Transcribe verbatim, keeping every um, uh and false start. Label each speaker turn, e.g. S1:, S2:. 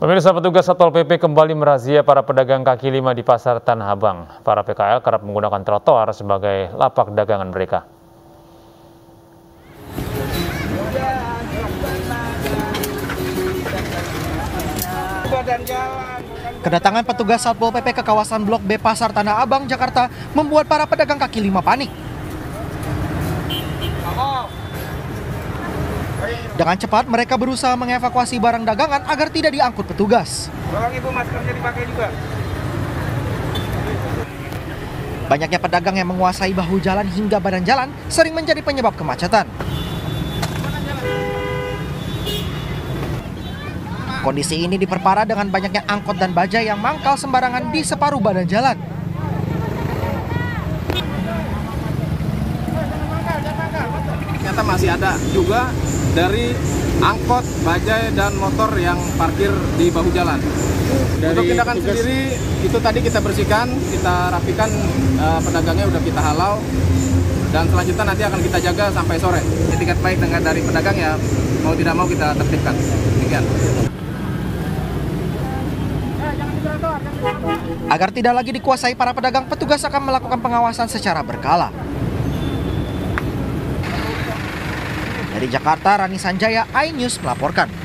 S1: Pemirsa, petugas Satpol P P kembali merazia para pedagang kaki lima di Pasar Tanah Abang. Para P K L kerap menggunakan trotoar sebagai lapak dagangan mereka.
S2: Kedatangan petugas Satpol P P ke kawasan Blok B Pasar Tanah Abang, Jakarta membuat para pedagang kaki lima panik. Dengan cepat mereka berusaha mengevakuasi barang dagangan agar tidak diangkut petugas.
S3: Tolong ibu, maskernya dipakai juga.
S2: Banyaknya pedagang yang menguasai bahu jalan hingga badan jalan sering menjadi penyebab kemacetan. Kondisi ini diperparah dengan banyaknya angkot dan bajai yang mangkal sembarangan di separuh badan jalan.
S3: Ternyata masih ada juga dari angkot, bajai, dan motor yang parkir di bahu jalan. Dari Untuk tindakan tugas... sendiri, itu tadi kita bersihkan, kita rapikan, uh, pedagangnya udah kita halau, dan selanjutnya nanti akan kita jaga sampai sore. Etikat baik dengan dari pedagang ya, mau tidak mau kita tertibkan. Demikian.
S2: Agar tidak lagi dikuasai para pedagang, petugas akan melakukan pengawasan secara berkala. Dari Jakarta, Rani Sanjaya, iNews melaporkan.